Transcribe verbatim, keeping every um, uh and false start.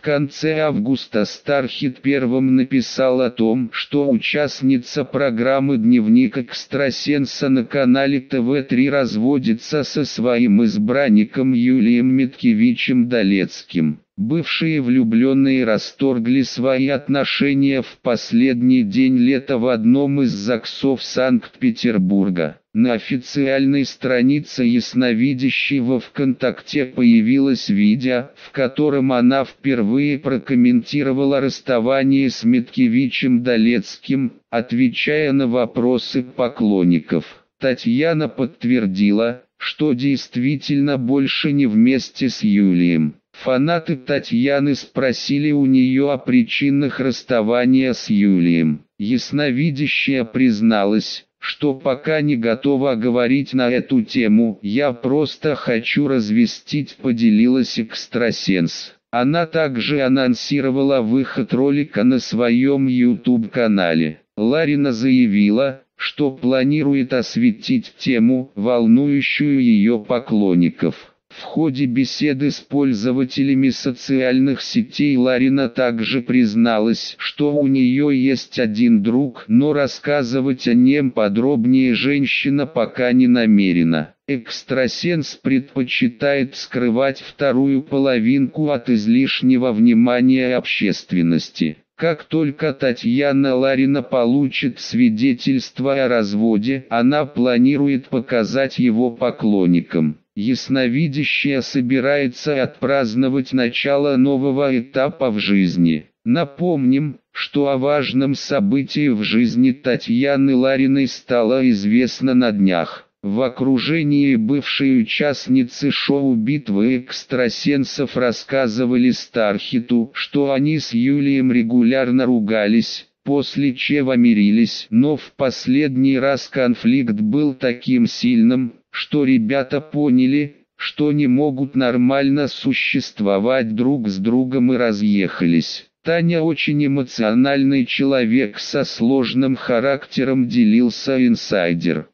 конце августа Стархит первым написал о том, что участница программы «Дневник экстрасенса» на канале тэ вэ три разводится со своим избранником Юлием Миткевичем Долецким. Бывшие влюбленные расторгли свои отношения в последний день лета в одном из ЗАГСов Санкт-Петербурга. На официальной странице ясновидящей во ВКонтакте появилось видео, в котором она впервые прокомментировала расставание с Миткевичем Долецким, отвечая на вопросы поклонников. Татьяна подтвердила, что действительно больше не вместе с Юлием. Фанаты Татьяны спросили у нее о причинах расставания с Юлием. Ясновидящая призналась, что пока не готова говорить на эту тему. «Я просто хочу развестить», — поделилась экстрасенс. Она также анонсировала выход ролика на своем ютуб-канале. Ларина заявила, что планирует осветить тему, волнующую ее поклонников. В ходе беседы с пользователями социальных сетей Ларина также призналась, что у нее есть один друг, но рассказывать о нем подробнее женщина пока не намерена. Экстрасенс предпочитает скрывать вторую половинку от излишнего внимания общественности. Как только Татьяна Ларина получит свидетельство о разводе, она планирует показать его поклонникам. Ясновидящая собирается отпраздновать начало нового этапа в жизни. Напомним, что о важном событии в жизни Татьяны Лариной стало известно на днях. В окружении бывшей участницы шоу «Битвы экстрасенсов» рассказывали Стархиту, что они с Юлием регулярно ругались, после чего мирились. Но в последний раз конфликт был таким сильным, что ребята поняли, что не могут нормально существовать друг с другом и разъехались. Таня очень эмоциональный человек со сложным характером, делился инсайдер.